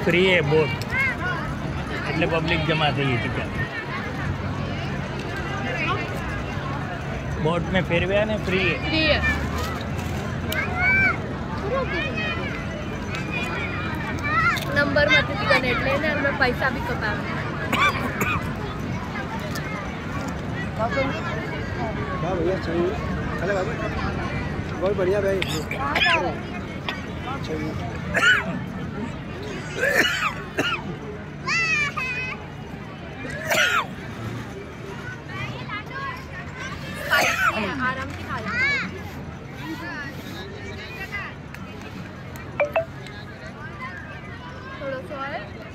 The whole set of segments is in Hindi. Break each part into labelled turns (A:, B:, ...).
A: फ्री है बोट એટલે પબ્લિક જમા થઈ ગઈ ટિકિટ बोट में फेरव्या ने फ्री है
B: नंबर मत टिकट એટલે ને અમે પૈસા भी કપાવે
C: वाह भैया चाहिए चले बाबू बहुत बढ़िया भाई चाहिए
B: आराम से खा लो थोड़ा सा है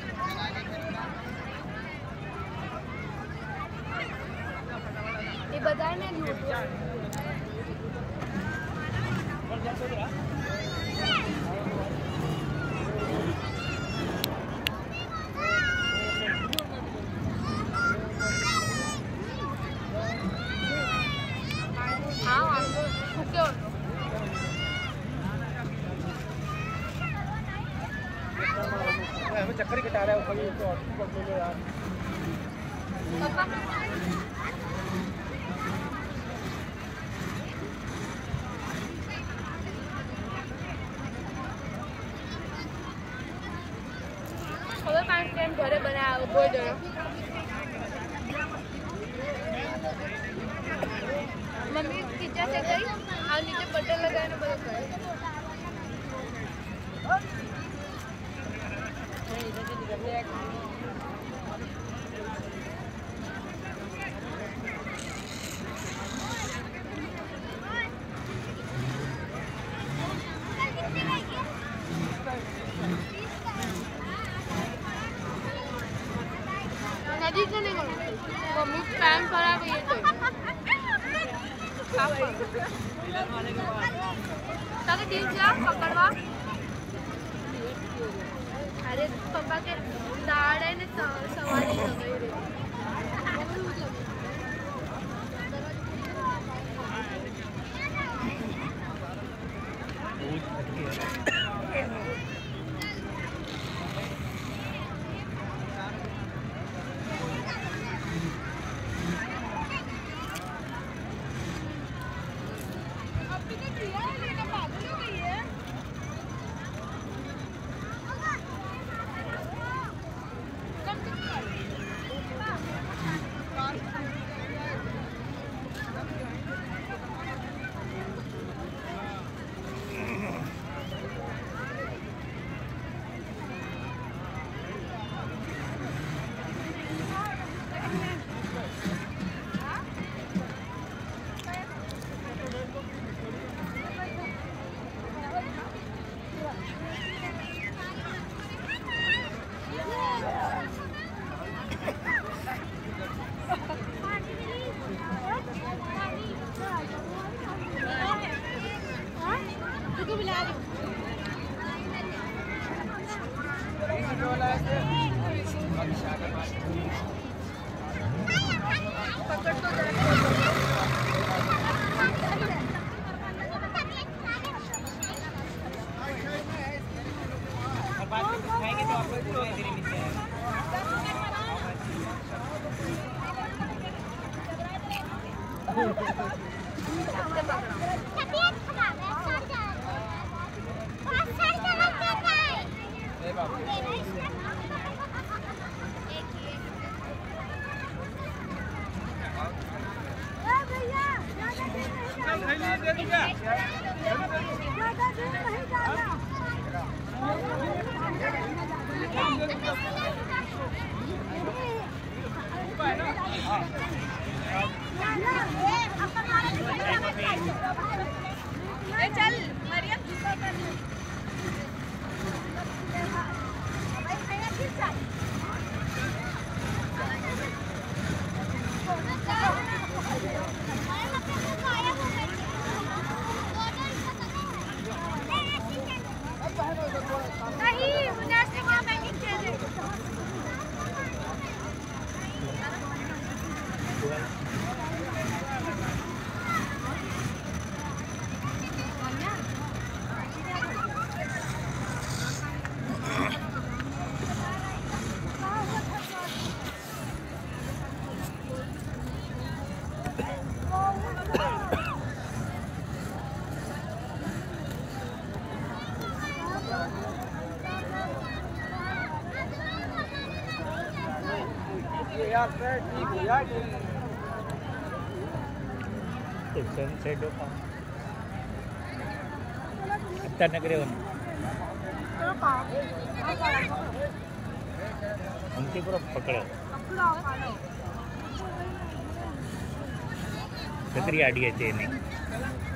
B: ये बताए ना
C: हमें चक्कर ही कटा रहा है ऊपर ले लो यार
B: હવે 5 ટાઈમ ઘરે બનાવ્યો કોઈ જણો मम्मी किचन से गई और नीचे बटन लगाए ना बंद कर नदी से नहीं मम्मी पैन खराब है तो ताकि दिल जा पकड़वा अरे पापा के दाढ़ है ना सवारी हो गई रे
A: सनसेट होता आता नगरे उनकी पूरा पकड़ छतरी आड़ी है नहीं